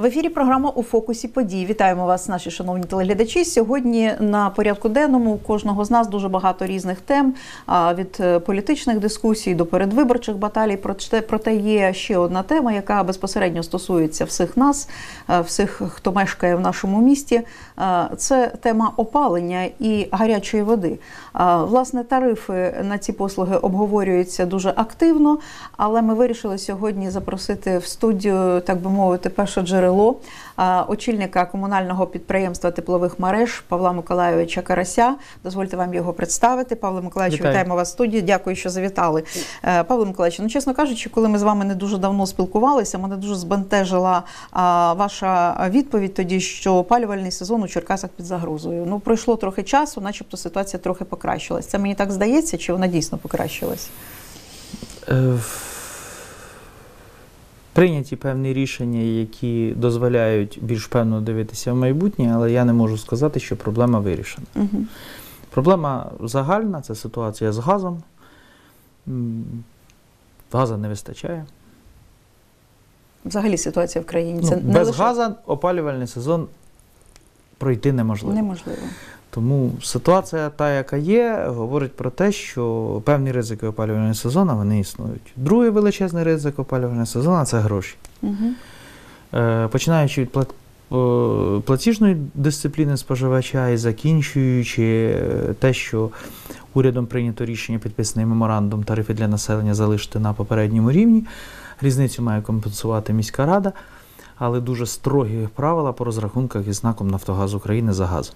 В ефірі програма «У фокусі подій». Вітаємо вас, наші шановні телеглядачі. Сьогодні на порядку денному у кожного з нас дуже багато різних тем, від політичних дискусій до передвиборчих баталій. Проте є ще одна тема, яка безпосередньо стосується всіх нас, всіх, хто мешкає в нашому місті. Це тема опалення і гарячої води. Власне, тарифи на ці послуги обговорюються дуже активно, але ми вирішили сьогодні запросити в студію, так би мовити, перше джерело, очільника комунального підприємства теплових мереж Павла Миколайовича Карася. Дозвольте вам його представити. Павло Миколайович, вітаємо вас в студії. Дякую, що завітали. Павло Миколайович, ну, чесно кажучи, коли ми з вами не дуже давно спілкувалися, мене дуже збентежила ваша відповідь тоді, що опалювальний сезон у Черкасах під загрозою. Ну, пройшло трохи часу, начебто ситуація трохи покращилась. Це мені так здається, чи вона дійсно покращилась? Прийняті певні рішення, які дозволяють більш певно дивитися в майбутнє, але я не можу сказати, що проблема вирішена. Проблема загальна – це ситуація з газом. Газу не вистачає. Взагалі ситуація в країні. Це без газу опалювальний сезон пройти неможливо. Неможливо. Тому ситуація та, яка є, говорить про те, що певні ризики опалювального сезону, вони існують. Другий величезний ризик опалювального сезону – це гроші. Починаючи від платіжної дисципліни споживача і закінчуючи те, що урядом прийнято рішення, підписаний меморандум, тарифи для населення залишити на попередньому рівні. Різницю має компенсувати міська рада, але дуже строгі правила по розрахунках із НАКом «Нафтогаз України» за газ.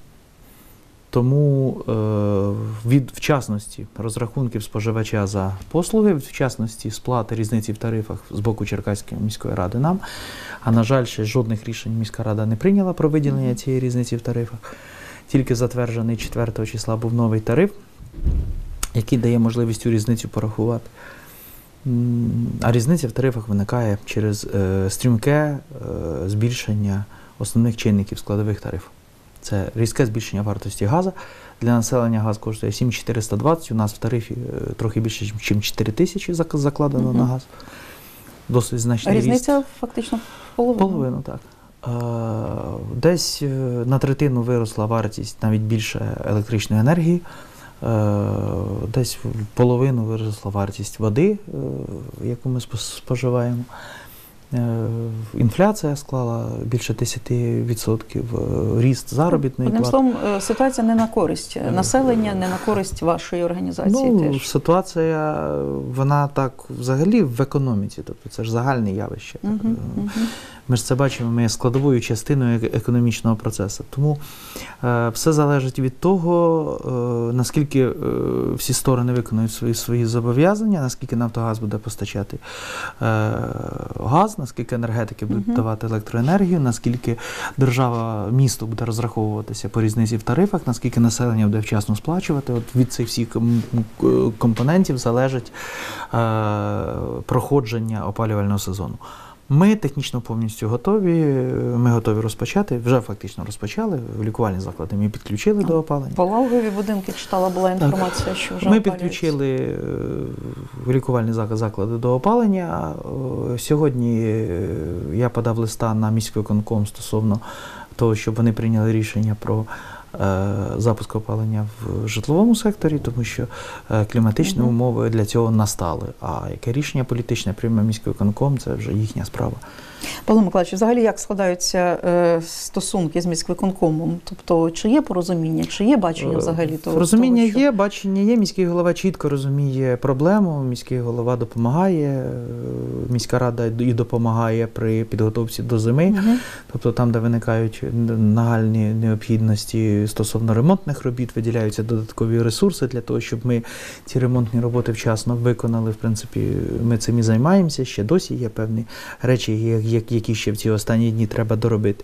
Тому від вчасності розрахунків споживача за послуги, від вчасності сплати різниці в тарифах з боку Черкаської міської ради нам, а на жаль, ще жодних рішень міська рада не прийняла про виділення цієї різниці в тарифах. Тільки затверджений 4 числа був новий тариф, який дає можливість цю різницю порахувати. А різниця в тарифах виникає через стрімке збільшення основних чинників складових тарифів. Це різке збільшення вартості газу. Для населення газ коштує 7,420, у нас в тарифі трохи більше, ніж 4 тисячі закладено на газ. Досить значний ріст. Різниця фактично половину. Половину, так. Десь на третину виросла вартість, навіть більше електричної енергії. Десь в половину виросла вартість води, яку ми споживаємо. Інфляція склала більше 10%, ріст заробітної плати. Одним словом, ситуація не на користь населення, не на користь вашої організації теж. Ситуація, вона так взагалі в економіці, тобто це ж загальне явище. Ми ж це бачимо, ми є складовою частиною економічного процесу. Тому все залежить від того, наскільки всі сторони виконують свої зобов'язання, наскільки Нафтогаз буде постачати газ, наскільки енергетики будуть давати електроенергію, наскільки держава, місто буде розраховуватися по різниці в тарифах, наскільки населення буде вчасно сплачувати. От від цих всіх компонентів залежить проходження опалювального сезону. Ми технічно повністю готові, ми готові розпочати, вже фактично розпочали, лікувальні заклади ми підключили до опалення. Пологові будинки, читала, була інформація, що вже ми опалюються. Підключили лікувальні заклади до опалення. Сьогодні я подав листа на міськвиконком стосовно того, щоб вони прийняли рішення про запуск опалення в житловому секторі, тому що кліматичні умови для цього настали. А яке рішення політичне прийме міськвиконком, це вже їхня справа. Павло Миколайович, взагалі як складаються стосунки з міськвиконкомом? Тобто, чи є порозуміння, чи є бачення взагалі того? Розуміння є, бачення є. Міський голова чітко розуміє проблему, міський голова допомагає, міська рада і допомагає при підготовці до зими. Тобто там, де виникають нагальні необхідності стосовно ремонтних робіт, виділяються додаткові ресурси для того, щоб ми ці ремонтні роботи вчасно виконали. В принципі, ми цим і займаємося, ще досі є певні речі, які ще в ці останні дні треба доробити.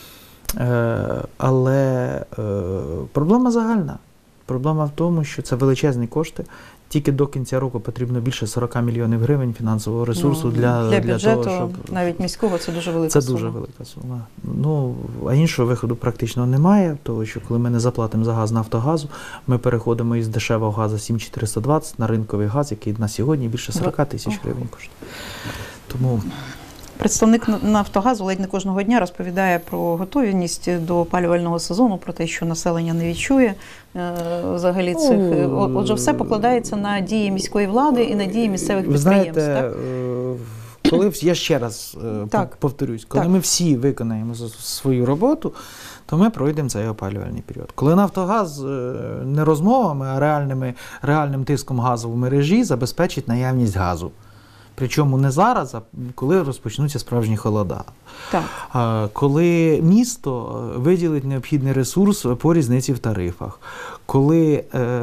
Але проблема загальна. Проблема в тому, що це величезні кошти. Тільки до кінця року потрібно більше 40 мільйонів гривень фінансового ресурсу для бюджету, того, щоб... навіть міського, це дуже велика сума. Це дуже велика сума. Ну, а іншого виходу практично немає, тому що коли ми не заплатимо за газ Нафтогазу, ми переходимо із дешевого газу 7,420 на ринковий газ, який на сьогодні більше 40 тисяч гривень коштує. Тому Представник «Нафтогазу» ледь не кожного дня розповідає про готовність до опалювального сезону, про те, що населення не відчує взагалі цих. Отже, все покладається на дії міської влади і на дії місцевих підприємств. Ви знаєте, коли я ще раз повторюсь, коли ми всі виконаємо свою роботу, то ми пройдемо цей опалювальний період. Коли «Нафтогаз» не розмовами, а реальним тиском газу в мережі забезпечить наявність газу. Причому не зараз, а коли розпочнуться справжні холода. Так. Коли місто виділить необхідний ресурс по різниці в тарифах. Коли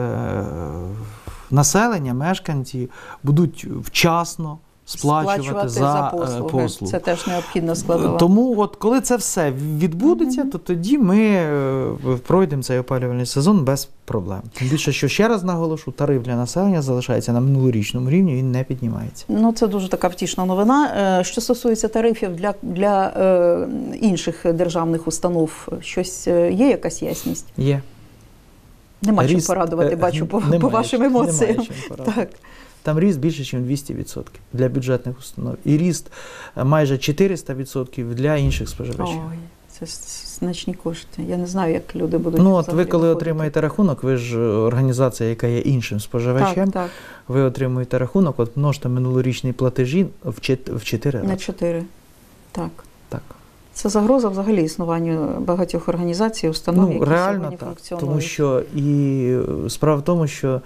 населення, мешканці будуть вчасно сплачувати за послуги. Це теж необхідна складова. Тому от коли це все відбудеться, то тоді ми пройдемо цей опалювальний сезон без проблем. Тим більше, що ще раз наголошу, тариф для населення залишається на минулорічному рівні, він не піднімається. Ну, це дуже така втішна новина. Що стосується тарифів для інших державних установ, щось є якась ясність? Є. Нема чим порадувати, бачу по вашим емоціям. Так. Там ріст більше, ніж 200% для бюджетних установ. І ріст майже 400% для інших споживачів. Ой, це значні кошти. Я не знаю, як люди будуть. Ну, от ви коли отримаєте рахунок, ви ж організація, яка є іншим споживачем, так. Ви отримуєте рахунок, от множте минулорічні платежі в 4 рази. На 4. Так. Так. Це загроза взагалі існуванню багатьох організацій, установ, які реально сьогодні так, функціонують. тому що і справа в тому, що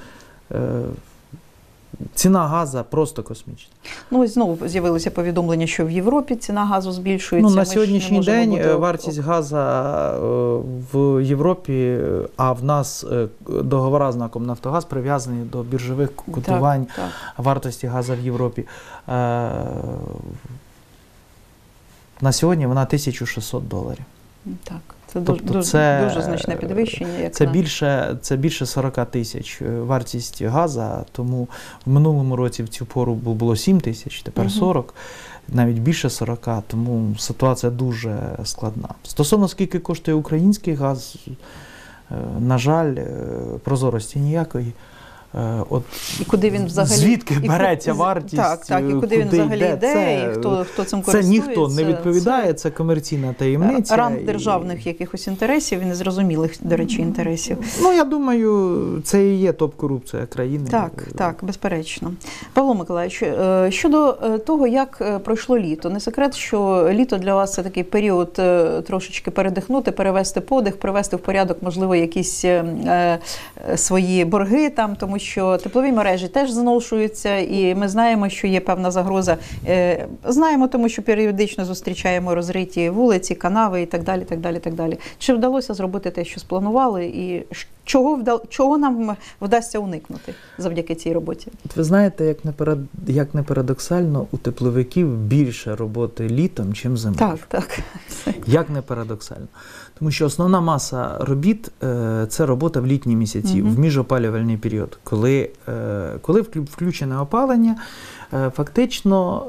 ціна газу просто космічна. Ну, ось знову з'явилося повідомлення, що в Європі ціна газу збільшується. Ну, на сьогоднішній день вартість газу в Європі, а в нас договори з НАК «Нафтогаз» прив'язані до біржових котувань вартості газу в Європі. На сьогодні вона $1600. Так. Це дуже значне підвищення. Це більше 40 тисяч вартість газу, тому в минулому році в цю пору було 7 тисяч, тепер 40, навіть більше 40, тому ситуація дуже складна. Стосовно скільки коштує український газ, на жаль, прозорості ніякої. От і куди він взагалі, звідки береться вартість, і куди він взагалі йде, і хто цим користується. Це ніхто не відповідає, це комерційна таємниця. Ранг державних якихось інтересів і незрозумілих, до речі, інтересів. Ну, я думаю, це і є топ-корупція країни. Так, безперечно. Павло Миколаївич, щодо того, як пройшло літо. Не секрет, що літо для вас – це такий період трошечки передихнути, перевести подих, привести в порядок, можливо, якісь свої борги там, тому що теплові мережі теж зношуються, і ми знаємо, що є певна загроза. Знаємо, тому що періодично зустрічаємо розриті вулиці, канави і так далі, так далі, так далі. Чи вдалося зробити те, що спланували, і чого нам вдасться уникнути завдяки цій роботі? Ви знаєте, як не парадоксально, у тепловиків більше роботи літом, чим зимою. Так. Як не парадоксально. Тому що основна маса робіт – це робота в літні місяці, в міжопалювальний період. Коли включене опалення, фактично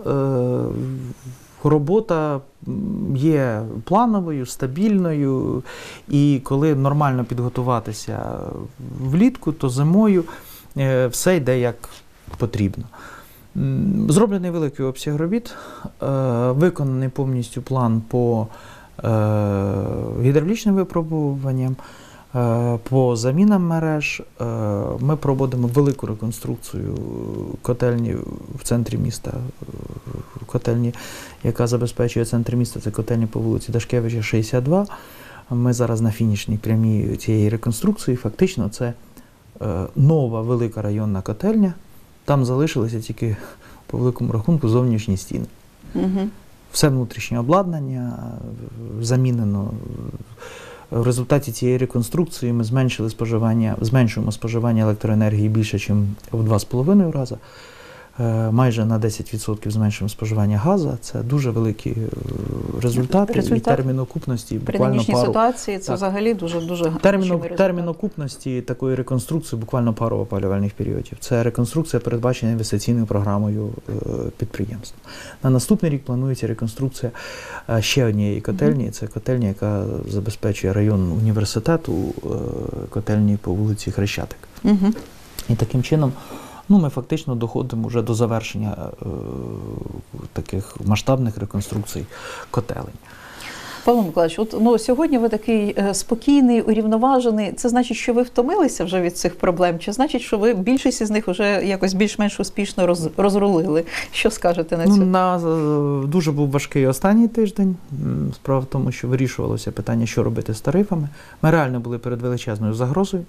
робота є плановою, стабільною, і коли нормально підготуватися влітку, то зимою все йде як потрібно. Зроблений великий обсяг робіт, виконаний повністю план по гідравлічним випробуванням, по замінам мереж. Ми проводимо велику реконструкцію котельні в центрі міста. Котельні, яка забезпечує центр міста, це котельні по вулиці Дашкевича, 62. Ми зараз на фінішній прямій цієї реконструкції. Фактично це нова велика районна котельня. Там залишилися тільки, по великому рахунку, зовнішні стіни. Все внутрішнє обладнання замінено. В результаті цієї реконструкції ми зменшуємо споживання електроенергії більше, ніж в 2,5 рази. Майже на 10% зменшуємо споживання газу. Це дуже великі результати. І термін окупності буквально при нинішній ситуації це взагалі дуже термін окупності такої реконструкції буквально пару опалювальних періодів. Це реконструкція, передбачена інвестиційною програмою підприємства. На наступний рік планується реконструкція ще однієї котельні. Це котельня, яка забезпечує район університету, котельні по вулиці Хрещатик. І таким чином Ну, ми фактично доходимо вже до завершення таких масштабних реконструкцій котелень. Павло Миколаївич, сьогодні ви такий спокійний, урівноважений. Це значить, що ви втомилися вже від цих проблем? Чи значить, що ви більшість із них вже якось більш-менш успішно розрулили? Що скажете на це? Дуже був важкий останній тиждень. Справа в тому, що вирішувалося питання, що робити з тарифами. Ми реально були перед величезною загрозою.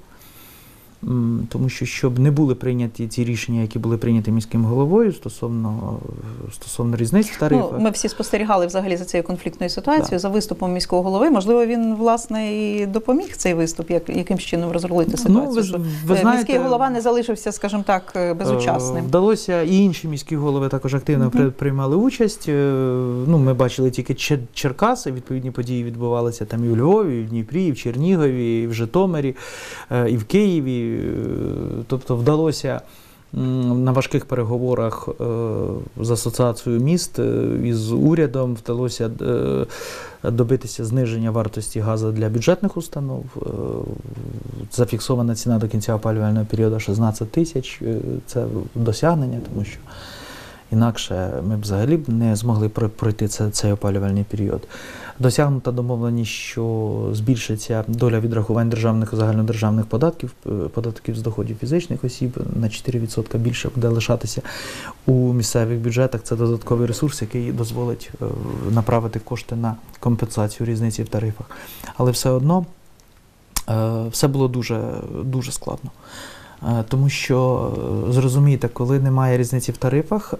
Тому що, щоб не були прийняті ці рішення, які були прийняті міським головою стосовно різниць в тарифах. Ми всі спостерігали взагалі за цією конфліктною ситуацією, за виступом міського голови. Можливо, він, власне, і допоміг цей виступ, якимсь чином розрулити ситуацію. Ви знаєте, міський голова не залишився, скажімо так, безучасним. Вдалося, і інші міські голови також активно приймали участь. Ми бачили тільки Черкаси, відповідні події відбувалися там і у Львові, і в Дніпрі, і в Чернігові, і в Житомирі, і в Києві. Тобто вдалося на важких переговорах з Асоціацією міст із урядом, вдалося добитися зниження вартості газу для бюджетних установ. Зафіксована ціна до кінця опалювального періоду 16 тисяч. Це досягнення, тому що інакше ми б взагалі не змогли пройти цей опалювальний період. Досягнута домовленість, що збільшиться доля відрахувань державних і загальнодержавних податків з доходів фізичних осіб на 4% більше буде лишатися у місцевих бюджетах. Це додатковий ресурс, який дозволить направити кошти на компенсацію різниці в тарифах. Але все одно все було дуже, дуже складно. Тому що, зрозумійте, коли немає різниці в тарифах,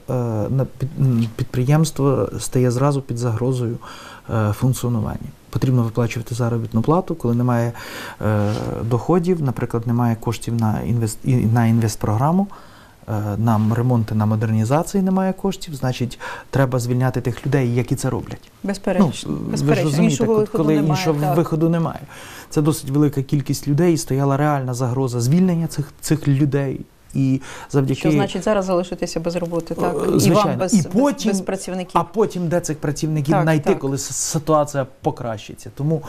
підприємство стає зразу під загрозою функціонування. Потрібно виплачувати заробітну плату, коли немає доходів, наприклад, немає коштів на інвестпрограму, на ремонти, на модернізації немає коштів, значить, треба звільняти тих людей, які це роблять. Безперечно. Ви ж розумієте, коли іншого виходу немає. Це досить велика кількість людей, стояла реальна загроза звільнення цих людей. І завдяки... Що значить зараз залишитися без роботи, так? Звичайно. І вам без працівників. А потім де цих працівників знайти, коли ситуація покращиться. Тому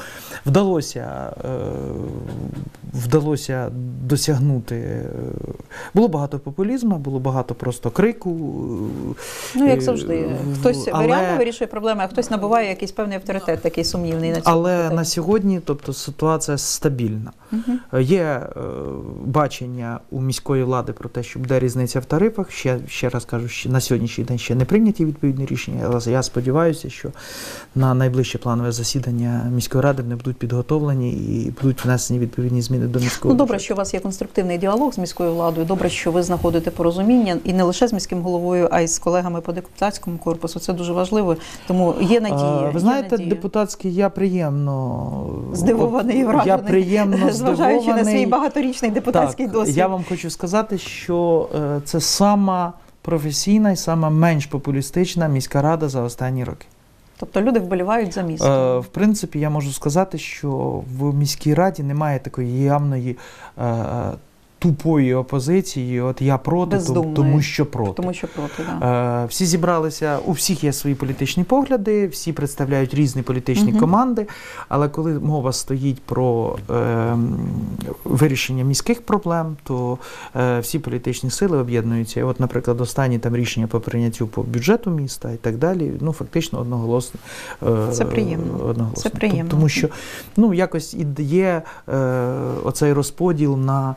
вдалося досягнути. Було багато популізму, було багато просто крику. Як завжди. Хтось реально вирішує проблеми, а хтось набуває якийсь певний авторитет, такий сумнівний на цьому. Але на сьогодні, ситуація стабільна. Є бачення у міської влади про те, що буде різниця в тарифах. Ще раз кажу, на сьогоднішній день ще не прийняті відповідні рішення, але я сподіваюся, що на найближче планове засідання міської ради вони будуть підготовлені і будуть внесені відповідні зміни до міського бюджету. Добре, що у вас є конструктивний діалог з міською владою, добре, що ви знаходите порозуміння, і не лише з міським головою, а й з колегами по депутатському корпусу. Це дуже важливо, тому є надія. Ви знаєте, депутатський я приємно здивований і вражений. Я приємно зважаючи на свій багаторічний депутатський досвід. Я вам хочу сказати, що це сама професійна і сама менш популістична міська рада за останні роки. Тобто люди вболівають за місто? В принципі, я можу сказати, що в міській раді немає такої явної тупої опозиції, от я проти, тому що проти. Тому що проти, да. Всі зібралися, у всіх є свої політичні погляди, всі представляють різні політичні команди, але коли мова стоїть про вирішення міських проблем, то всі політичні сили об'єднуються. І от, наприклад, останні там рішення по прийняттю по бюджету міста і так далі, фактично одноголосно. Це приємно. Це приємно. Тому що, якось є оцей розподіл на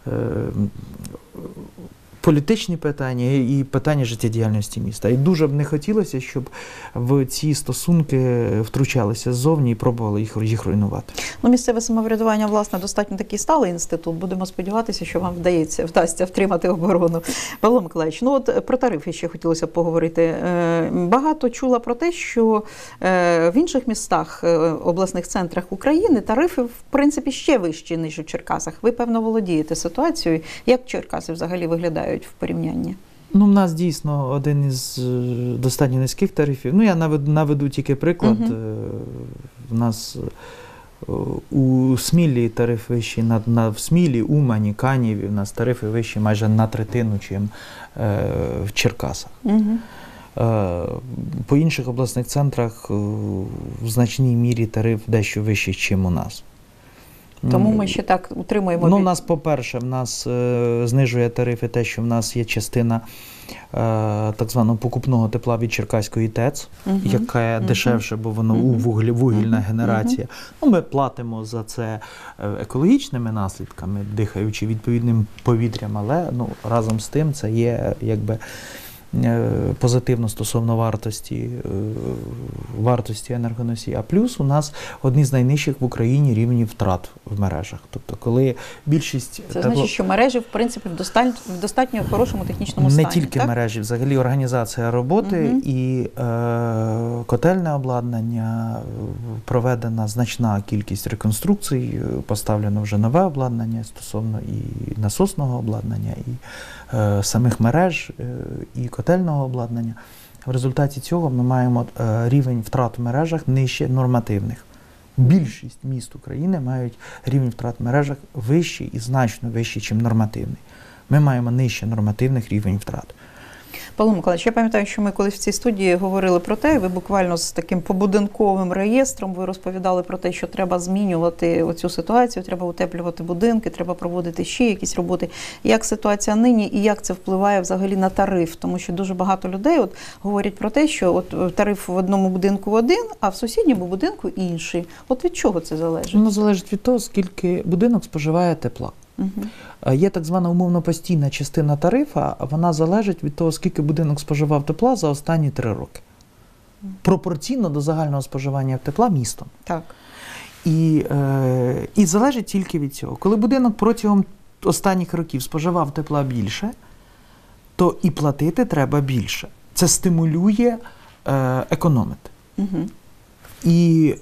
політичні питання і питання життєдіяльності міста. І дуже б не хотілося, щоб в ці стосунки втручалися ззовні і пробували їх руйнувати. Місцеве самоврядування, власне, достатньо такий сталий інститут. Будемо сподіватися, що вам вдасться втримати оборону. Павло Миколаївич, про тарифи ще хотілося б поговорити. Багато чула про те, що в інших містах, обласних центрах України тарифи, в принципі, ще вищі, ніж у Черкасах. Ви, певно, володієте ситуацією. Як Черкаси взагалі виглядають в порівнянні? В нас дійсно один із достатньо низьких тарифів. Я наведу тільки приклад. В нас у Смілі тариф вищий, в Смілі, Умані, Каніві, в нас тарифи вищі майже на третину, чим в Черкасах. По інших обласних центрах в значній мірі тариф дещо вищий, чим у нас. Тому ми ще так утримуємо. Ну, у нас, по-перше, в нас знижує тарифи те, що в нас є частина так званого покупного тепла від Черкаської ТЕЦ, яка дешевше, бо воно вугільна генерація. Ну, ми платимо за це екологічними наслідками, дихаючи відповідним повітрям, але разом з тим це є якби позитивно стосовно вартості енергоносія. А плюс у нас одні з найнижчих в Україні рівнів втрат в мережах. Тобто, коли більшість... Це значить, що мережі, в принципі, в достатньо хорошому технічному стані, не тільки так? мережі, взагалі організація роботи і котельне обладнання, проведена значна кількість реконструкцій, поставлено вже нове обладнання стосовно і насосного обладнання, і самих мереж, і котельного обладнання. В результаті цього ми маємо рівень втрат в мережах нижче нормативних. Більшість міст України мають рівень втрат в мережах вищий і значно вищий, ніж нормативний. Ми маємо нижче нормативних рівень втрат. Павло Миколаївич, я пам'ятаю, що ми колись в цій студії говорили про те, ви буквально з таким побудинковим реєстром, ви розповідали про те, що треба змінювати оцю ситуацію, треба утеплювати будинки, треба проводити ще якісь роботи. Як ситуація нині і як це впливає взагалі на тариф? Тому що дуже багато людей говорять про те, що тариф в одному будинку один, а в сусідньому будинку інший. От від чого це залежить? Воно залежить від того, скільки будинок споживає тепла. Є так звана умовно-постійна частина тарифа, а вона залежить від того, скільки будинок споживав тепла за останні 3 роки. Пропорційно до загального споживання тепла містом. Так. І залежить тільки від цього. Коли будинок протягом останніх років споживав тепла більше, то і платити треба більше. Це стимулює економити. І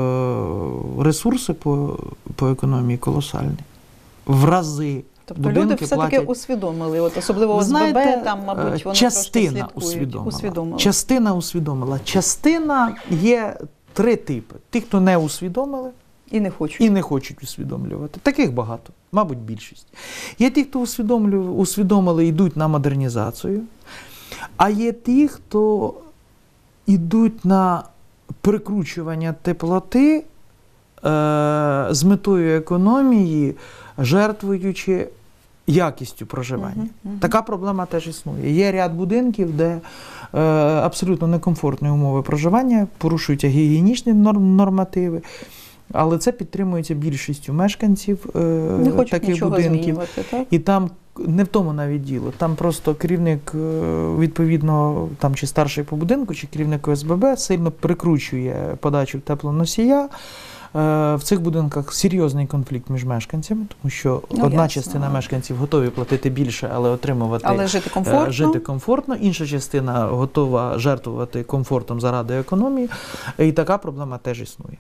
ресурси по економії колосальні. В рази. Тобто люди все-таки усвідомили, особливо ОСББ, там, мабуть, вони частина трошки усвідомила. Частина усвідомила. Частина є 3 типи. Ті, хто не усвідомили і не хочуть усвідомлювати. Таких багато, мабуть, більшість. Є ті, хто усвідомили і йдуть на модернізацію, а є ті, хто йдуть на прикручування теплоти з метою економії, жертвуючи якістю проживання. Така проблема теж існує. Є ряд будинків, де абсолютно некомфортні умови проживання, порушуються гігієнічні нормативи, але це підтримується більшістю мешканців таких будинків. Так? І там не в тому навіть діло. Там просто керівник, відповідно, там чи старший по будинку, чи керівник ОСББ сильно прикручує подачу теплоносія. В цих будинках серйозний конфлікт між мешканцями, тому що одна частина мешканців готові платити більше, але отримувати жити комфортно, інша частина готова жертвувати комфортом заради економії, і така проблема теж існує.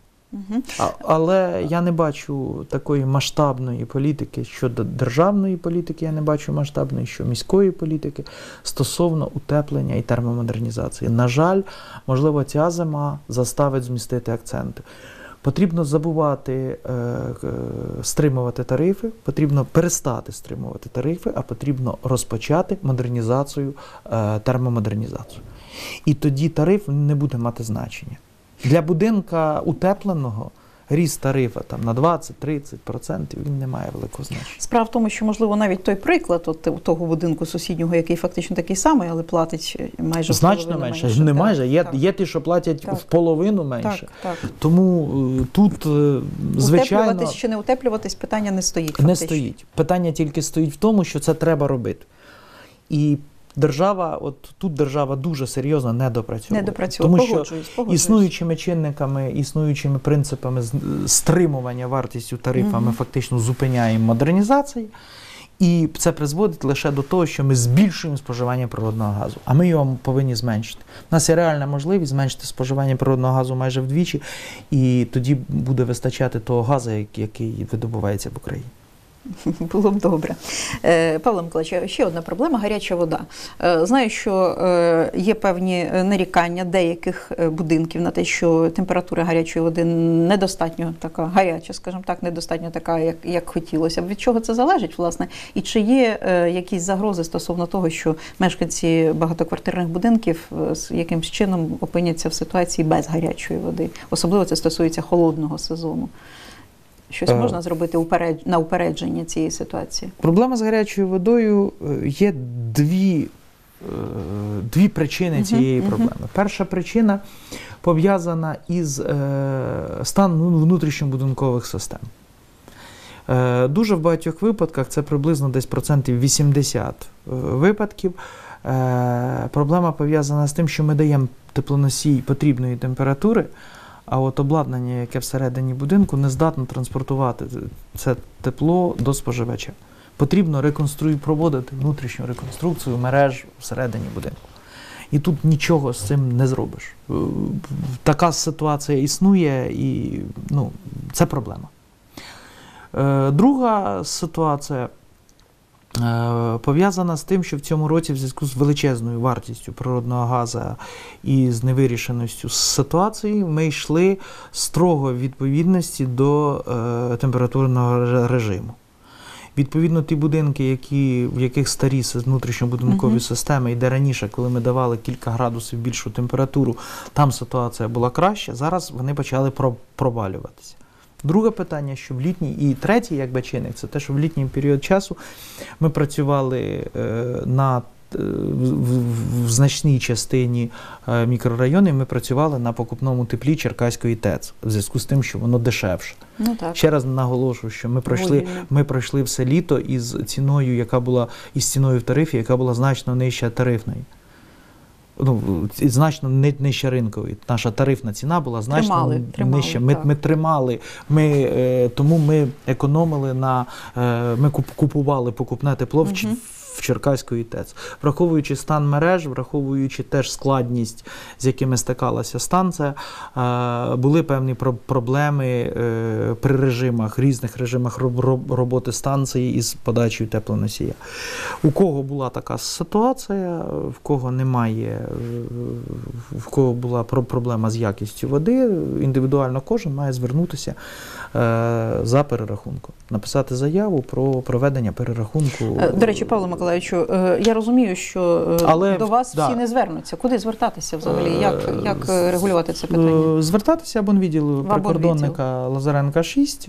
Але я не бачу такої масштабної політики щодо державної політики, я не бачу масштабної щодо міської політики стосовно утеплення і термомодернізації. На жаль, можливо, ця зима заставить змістити акценти. Потрібно забувати стримувати тарифи, потрібно перестати стримувати тарифи, а потрібно розпочати модернізацію, термомодернізацію. І тоді тариф не буде мати значення. Для будинка утепленого ріст тарифа там, на 20-30% він не має великого значення. Справа в тому, що, можливо, навіть той приклад того будинку сусіднього, який фактично такий самий, але платить майже значно менше. Не майже. Є ті, що платять в половину менше. Тому тут, звичайно... Утеплюватись чи не утеплюватись, питання не стоїть. Фактично. Не стоїть. Питання тільки стоїть в тому, що це треба робити. І тут держава дуже серйозно не допрацьовує. Тому що існуючими чинниками, існуючими принципами стримування вартістю тарифами фактично зупиняємо модернізацію. І це призводить лише до того, що ми збільшуємо споживання природного газу. А ми його повинні зменшити. У нас є реальна можливість зменшити споживання природного газу майже вдвічі, і тоді буде вистачати того газу, який видобувається в Україні. Було б добре. Павло Миколаївич, ще одна проблема – гаряча вода. Знаю, що є певні нарікання деяких будинків на те, що температура гарячої води недостатньо така гаряча, скажімо так, недостатньо така, як хотілося б. Від чого це залежить, власне? І чи є якісь загрози стосовно того, що мешканці багатоквартирних будинків якимсь чином опиняться в ситуації без гарячої води? Особливо це стосується холодного сезону. Щось можна зробити на упередження цієї ситуації? Проблема з гарячою водою є дві причини цієї проблеми. Перша причина пов'язана із станом внутрішньобудинкових систем. Дуже в багатьох випадках, це приблизно десь 80% випадків, проблема пов'язана з тим, що ми даємо теплоносій потрібної температури, а от обладнання, яке всередині будинку, не здатно транспортувати це тепло до споживача. Потрібно проводити внутрішню реконструкцію мереж всередині будинку. І тут нічого з цим не зробиш. Така ситуація існує і це проблема. Друга ситуація пов'язана з тим, що в цьому році в зв'язку з величезною вартістю природного газу і з невирішеністю ситуації ми йшли строго в відповідності до температурного режиму. Відповідно, ті будинки, в яких старі внутрішньобудинкові системи, і де раніше, коли ми давали кілька градусів більшу температуру, там ситуація була краща, зараз вони почали провалюватися. Друге питання, що в літній, і третій чинник, це те, що в літній період часу ми працювали в значній частині мікрорайонів, ми працювали на покупному теплі Черкаської ТЕЦ, в зв'язку з тим, що воно дешевше. Ще раз наголошую, що ми пройшли все літо із ціною, в тарифі, яка була значно нижча тарифної. Значно нижче ринкової. Наша тарифна ціна була значно нижча. Ми тримали, тому ми економили ми купували покупне тепло в Черкаської ТЕЦ. Враховуючи стан мереж, враховуючи теж складність, з якими стикалася станція, були певні проблеми при різних режимах роботи станції із подачею теплоносія. У кого була така ситуація, в кого немає, в кого була проблема з якістю води, індивідуально кожен має звернутися за перерахунком. Написати заяву про проведення перерахунку. До речі, Павло Миколайовичу, я розумію, що до вас всі не звернуться. Куди звертатися взагалі? Як регулювати це питання? Звертатися або в відділ прикордонника Лазаренка 6,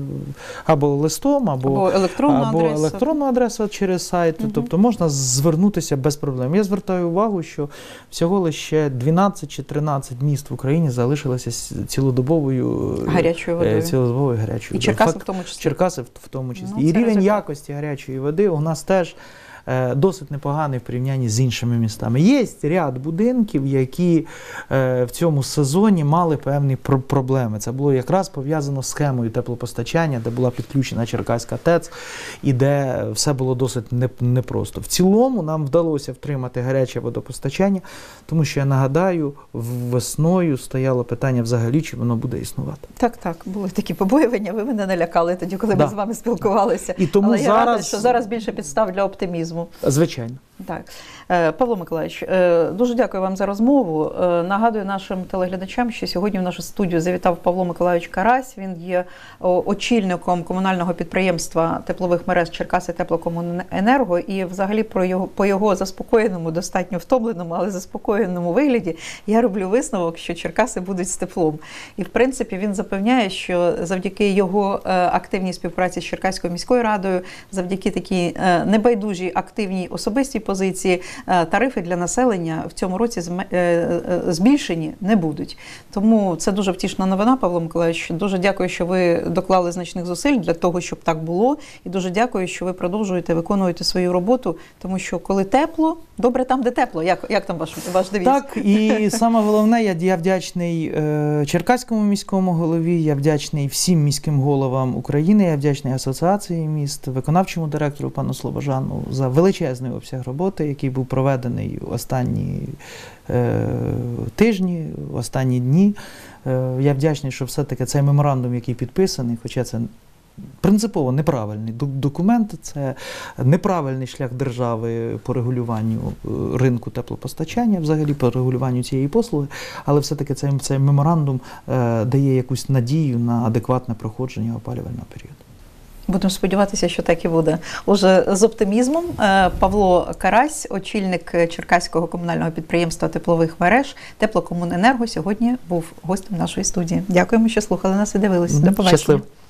або листом, або електронну адресу через сайт. Тобто можна звернутися без проблем. Я звертаю увагу, що всього лише 12 чи 13 міст в Україні залишилися цілодобовою гарячою водою. І Черкаси в тому числі. Черкаси в тому числі. І рівень якості гарячої води у нас теж досить непоганий в порівнянні з іншими містами. Є ряд будинків, які в цьому сезоні мали певні проблеми. Це було якраз пов'язано з схемою теплопостачання, де була підключена Черкаська ТЕЦ і де все було досить непросто. В цілому нам вдалося втримати гаряче водопостачання, тому що, я нагадаю, весною стояло питання взагалі, чи воно буде існувати. Так, були такі побоювання, ви мене налякали тоді, коли ми з вами спілкувалися. І тому але я рада, що зараз більше підстав для оптимізму. Звичайно. Так. Павло Миколайович, дуже дякую вам за розмову. Нагадую нашим телеглядачам, що сьогодні в нашу студію завітав Павло Миколайович Карась. Він є очільником комунального підприємства теплових мереж Черкаси Теплокомуненерго. І взагалі по його заспокоєному, достатньо втомленому, але заспокоєному вигляді я роблю висновок, що Черкаси будуть з теплом. І в принципі він запевняє, що завдяки його активній співпраці з Черкаською міською радою, завдяки такій небайдужій активній особистій позиції, тарифи для населення в цьому році збільшені не будуть. Тому це дуже втішна новина, Павло Миколайович. Дуже дякую, що ви доклали значних зусиль для того, щоб так було. І дуже дякую, що ви продовжуєте виконувати свою роботу, тому що коли тепло, добре там, де тепло. Як там ваш девіз? Так, і саме головне, я вдячний Черкаському міському голові, я вдячний всім міським головам України, я вдячний Асоціації міст, виконавчому директору пану Слобожану за величезний обсяг роботи, який був проведений в останні тижні, в останні дні. Я вдячний, що все-таки цей меморандум, який підписаний, хоча це принципово неправильний документ, це неправильний шлях держави по регулюванню ринку теплопостачання, взагалі по регулюванню цієї послуги, але все-таки цей меморандум дає якусь надію на адекватне проходження опалювального періоду. Будемо сподіватися, що так і буде. Уже з оптимізмом Павло Карась, очільник Черкаського комунального підприємства теплових мереж Теплокомуненерго, сьогодні був гостем нашої студії. Дякуємо, що слухали нас і дивились. До побачення. Щасливо.